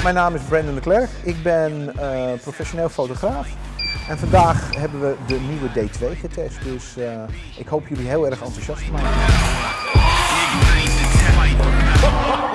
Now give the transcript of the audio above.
Mijn naam is Brandon de Klerk. Ik ben professioneel fotograaf. En vandaag hebben we de nieuwe D2 getest. Dus ik hoop jullie heel erg enthousiast te maken.